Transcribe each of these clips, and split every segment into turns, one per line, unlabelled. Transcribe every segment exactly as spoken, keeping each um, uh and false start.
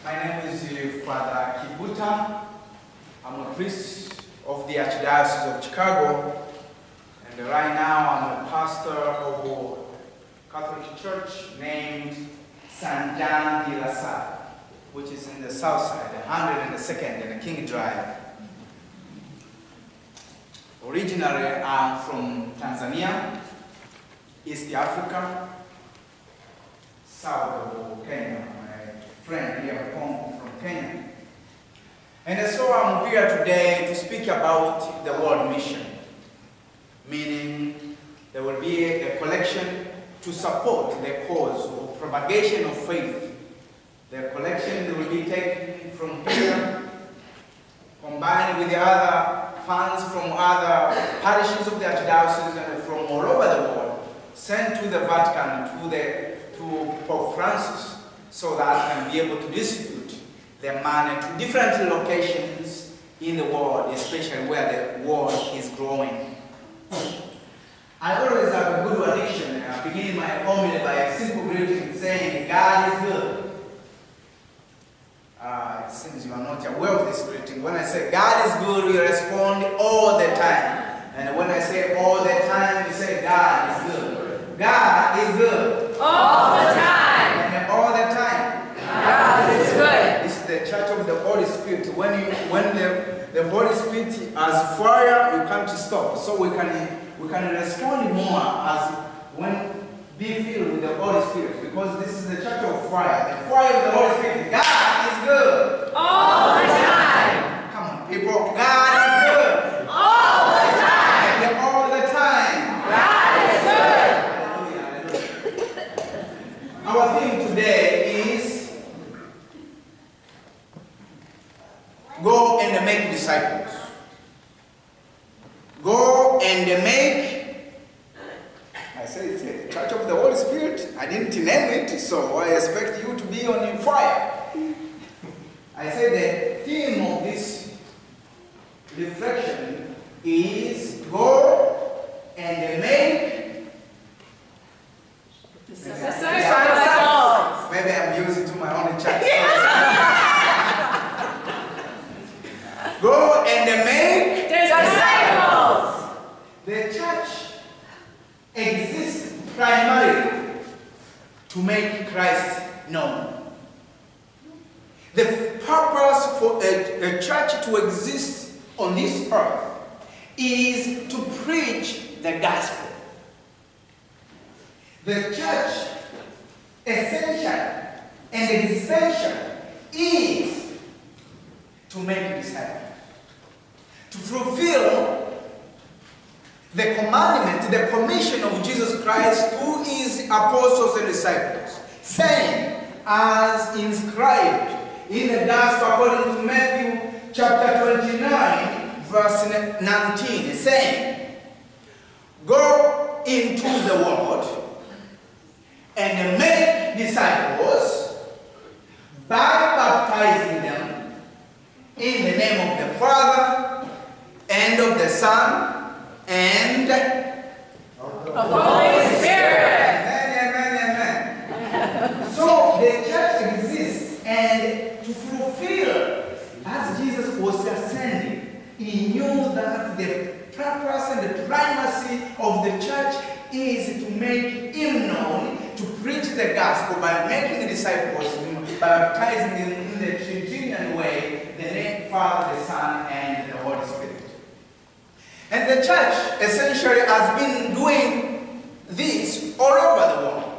My name is uh, Father Kiiguta. I'm a priest of the Archdiocese of Chicago, and right now I'm a pastor of a Catholic church named Saint John de la Salle, which is in the south side, one hundred second and King Drive. Originally, I'm from Tanzania, East Africa, south of Kenya. Friend here home from Kenya. And so I'm here today to speak about the world mission, meaning there will be a collection to support the cause of propagation of faith. The collection will be taken from here, combined with the other funds from other parishes of the Archdiocese and from all over the world, sent to the Vatican, to, the, to Pope Francis, so that I can be able to distribute the money to different locations in the world, especially where the world is growing. I always have a good tradition, uh, beginning my homily by a simple greeting saying, God is good. Uh, it seems you are not aware of this greeting. When I say God is good, we respond all the time. And when I say all the time, we say God is good. God is good.
All the time.
All the time.
God is good.
It's the church of the Holy Spirit. When you, when the, the Holy Spirit has fire, you can't stop. So we can we can respond more as when be filled with the Holy Spirit, because this is the church of fire. The fire of the Holy Spirit. God is good.
All the time.
Come on, people. God is good.
All the time.
And all the time.
God is good.
Our theme today is go and make disciples. Go and make, I say it's a Church of the Holy Spirit. I didn't name it, so I expect you to be on fire. I say the theme of this reflection is go and make
Disciples.
Maybe I'm using to my own church. Go and make
Disciples.
The church exists primarily to make Christ known. The purpose for a, a church to exist on this earth is to preach the gospel. The church essential and essential is to make disciples, to fulfill the commandment, the commission of Jesus Christ to his apostles and disciples, saying, as inscribed in the Gospel according to Matthew chapter twenty-nine, verse nineteen, saying, go into the world and make disciples by baptizing them in the name of the Father and of the Son and
of the Holy Spirit.
Amen, amen, amen. So the church exists, and to fulfill, as Jesus was ascending, he knew that the purpose and the primacy of the church is to make him known, to preach the gospel by making disciples, by baptizing them in the Trinitarian way, the name Father, the Son, and the Holy Spirit. And the church essentially has been doing this all over the world.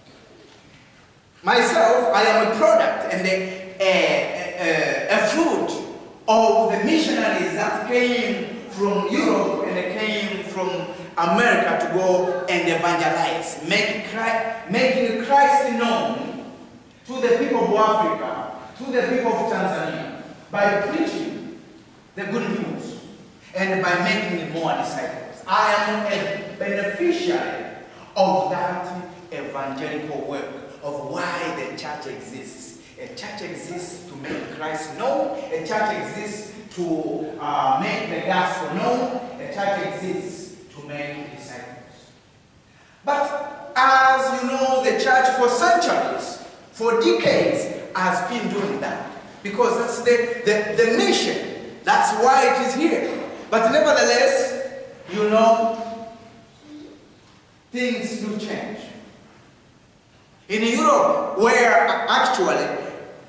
Myself, I am a product and a, a, a, a fruit of the missionaries that came from Europe and they came from America to go and evangelize, make Christ, making Christ known to the people of Africa, to the people of Tanzania, by preaching the good news and by making more disciples. I am a beneficiary of that evangelical work, of why the church exists. A church exists to make Christ known. A church exists to uh, make the gospel known. A church exists to make disciples. But as you know, the church for centuries, for decades, has been doing that. Because that's the, the, the mission. That's why it is here. But nevertheless, you know, things do change. In Europe, where actually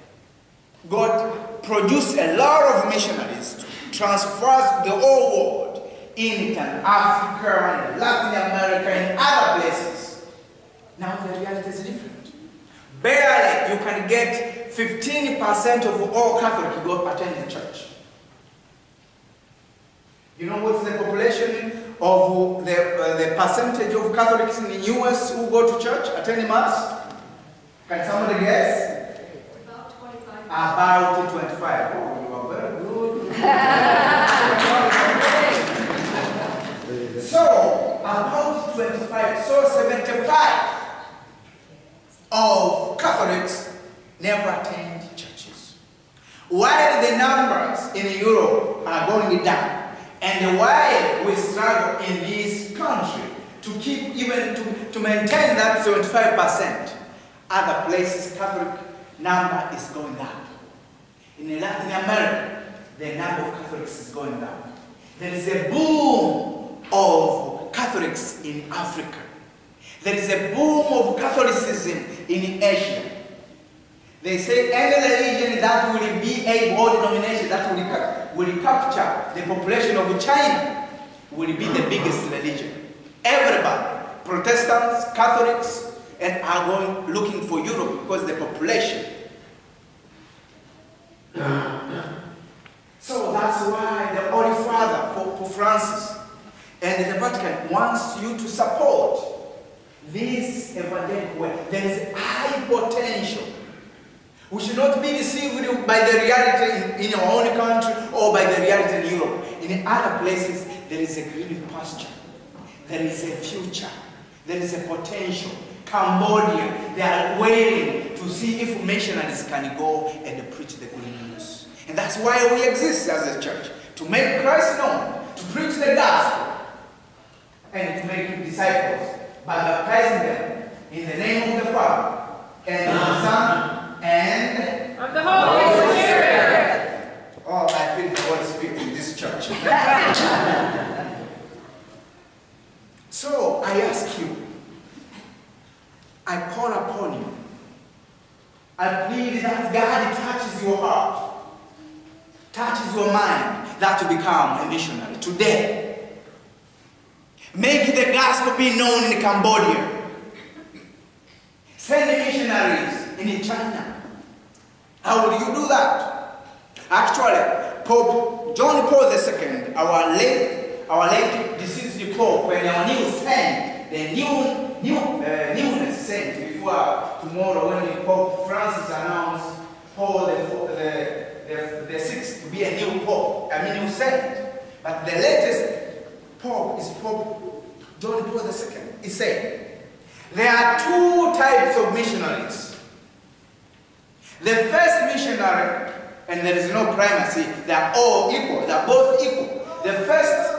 God produced a lot of missionaries to transfer the whole world, in Africa, and Latin America, and other places. Now the reality is different. Barely you can get fifteen percent of all Catholics go attend the church. You know what's the population of the, uh, the percentage of Catholics in the U S who go to church, attend Mass? Can somebody guess?
About twenty-five.
About twenty-five. Oh, you are very good. So, about twenty-five, so seventy-five of Catholics never attend churches. While the numbers in Europe are going down, and why we struggle in this country to keep even to, to maintain that seventy-five percent, other places Catholic number is going down. In Latin America, the number of Catholics is going down. There is a boom of Catholics in Africa. There is a boom of Catholicism in Asia. They say any religion that will be a world denomination that will, will capture the population of China will be the biggest religion. Everybody, Protestants, Catholics, and are going looking for Europe because the population. So that's why the Holy Father, Pope Francis, and the Vatican wants you to support this evangelical way. There is high potential. We should not be deceived by the reality in, in our own country or by the reality in Europe. In other places, there is a green pasture. There is a future. There is a potential. Cambodia, they are waiting to see if missionaries can go and preach the good news. And that's why we exist as a church, to make Christ known, to preach the gospel, and to make disciples by baptizing them in the name of the Father, and of the Son, and
of the Holy Spirit.
Oh, I feel the Holy Spirit in this church. So, I ask you, I call upon you. I plead that God touches your heart, touches your mind, that to become a missionary today. Make the gospel be known in Cambodia. Send missionaries in China. How will you do that? Actually, Pope John Paul the Second, our late, our late deceased Pope, and our new saint, the new, new, uh, newness saint, before tomorrow when Pope Francis announced Paul the, the, the, the sixth to be a new Pope, I mean new saint. But the latest Pope is Pope John Paul the Second. He said, there are two types of missionaries. The first missionary, and there is no primacy, they are all equal, they are both equal. The first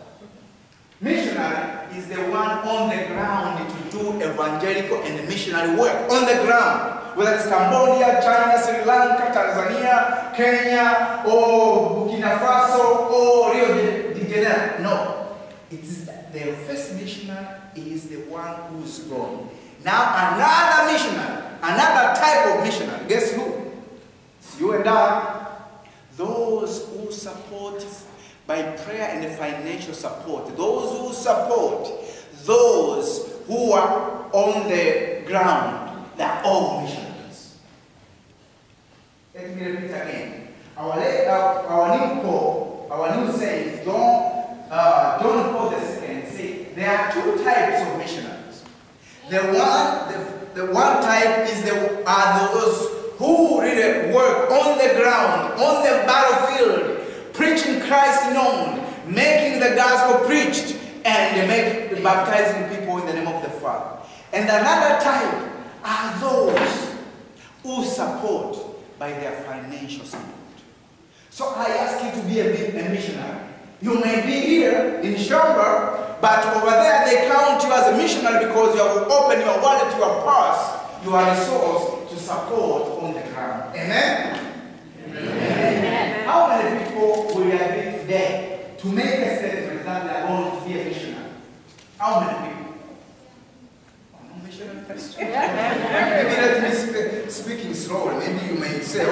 missionary is the one on the ground to do evangelical and missionary work on the ground, whether it's Cambodia, China, Sri Lanka, Tanzania, Kenya, or Burkina Faso, or Rio de Janeiro. No, it is the first missionary is the one who's gone. Now another missionary, another type of missionary. Guess who? It's you and I. Those who support by prayer and financial support. Those who support those who are on the ground. They are all missionaries. Let me repeat again. Our, our, our new Pope, our new saint, John, uh, John Paul the Second, said there are two types of missionaries. The one, the, the one type is the are those who really work on the ground, on the battlefield, preaching Christ known, making the gospel preached, and make, baptizing people in the name of the Father. And another type are those who support by their financial support. So I ask you to be a, a missionary. You may be here in Schaumburg, but over there they count you as a missionary because you have opened your wallet, your purse, your resource to support on the ground. Amen? Amen. How many people will there be today to make a statement that they are going to be a missionary? How many people? No missionary question. Maybe let me speak, speaking slowly. Maybe you may say,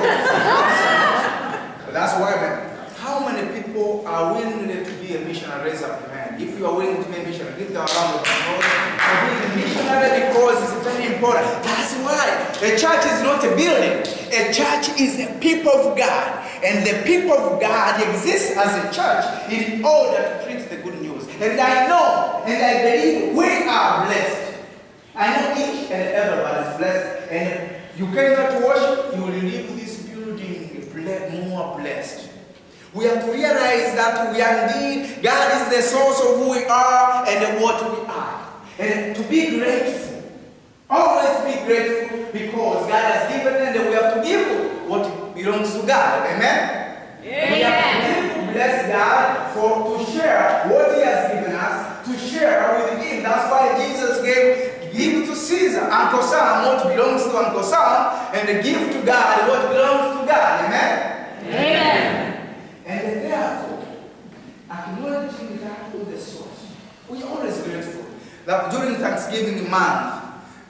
oh, but that's why, man. How many people are willing to be a missionary? Raise up your hand. If you are willing to be a missionary, give them a round of applause. Being a missionary because it's very important. That's why a church is not a building. A church is the people of God. And the people of God exist as a church in order to preach the good news. And I know and I believe we are blessed. I know each and everyone is blessed. And you cannot worship, you will leave this building more blessed. We have to realize that we are indeed, God is the source of who we are and what we are. And to be grateful, always be grateful because God has given and we have to give what belongs to God. Amen? Amen. We have to bless God for to share what He has given us, to share with Him. That's why Jesus gave, give to Caesar, Uncle Sam, what belongs to Uncle Sam, and give to God what belongs to God. Amen? Amen. And therefore, acknowledging that with the source, we are always grateful that during Thanksgiving month,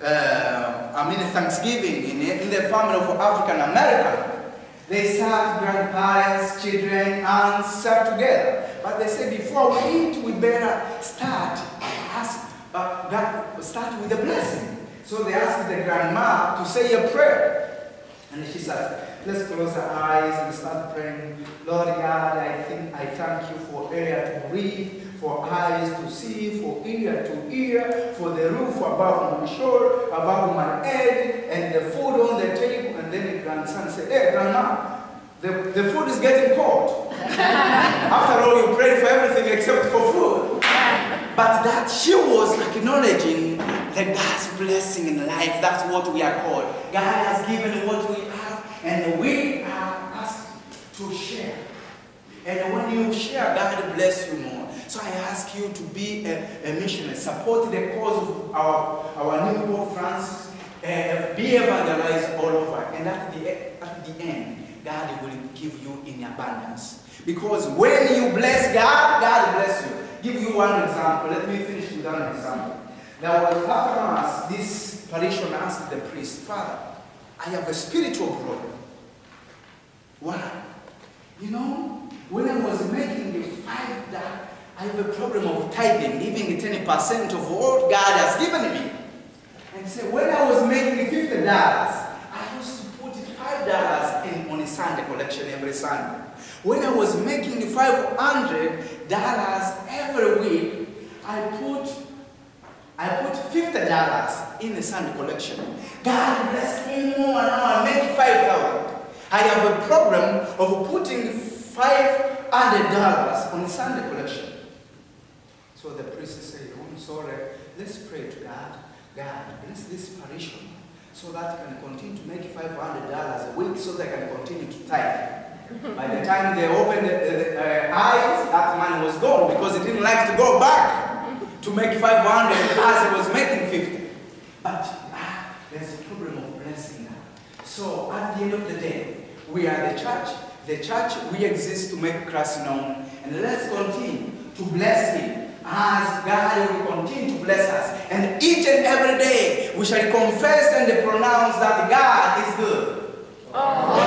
uh, I mean Thanksgiving in, in the family of African American, they sat grandparents, children, aunts sat together. But they said before we eat, we better start ask, uh, God, start with a blessing. So they asked the grandma to say a prayer, and she said, let's close our eyes and start praying. Lord God, I think I thank you for air to breathe, for eyes to see, for ear to hear, for the roof above my shoulder, above my head, and the food on the table. And then the grandson said, hey, Grandma, the, the food is getting cold. After all, you prayed for everything except for food. But that she was acknowledging the God's blessing in life. That's what we are called. God has given what we have. And we are asked to share. And when you share, God bless you more. So I ask you to be a, a missionary. Support the cause of our, our new Pope Francis. Uh, be evangelized all over. And at the, at the end, God will give you in abundance. Because when you bless God, God bless you. Give you one example. Let me finish with one example. Now, after Mass, this parishioner asked the priest, Father, I have a spiritual problem. Why? You know, when I was making the five that I have a problem of tithing, giving ten percent of what God has given me. And so when I was making fifty dollars, I used to put five dollars in on a Sunday collection every Sunday. When I was making five hundred dollars every week, I put I put fifty dollars in the Sunday collection. God bless me more, now I make five thousand. I have a problem of putting five hundred dollars on the Sunday collection. So the priest said, oh, I'm sorry, let's pray to God. God, bless this parishioner so that I can continue to make five hundred dollars a week so that I can continue to tithe. By the time they opened the, the, the uh, eyes, that man was gone because he didn't like to go back to make five hundred as he was making fifty. But ah, there's a problem of blessing now. So at the end of the day, we are the church. The church, we exist to make Christ known. And let's continue to bless Him as God will continue to bless us. And each and every day, we shall confess and pronounce that God is good. Oh.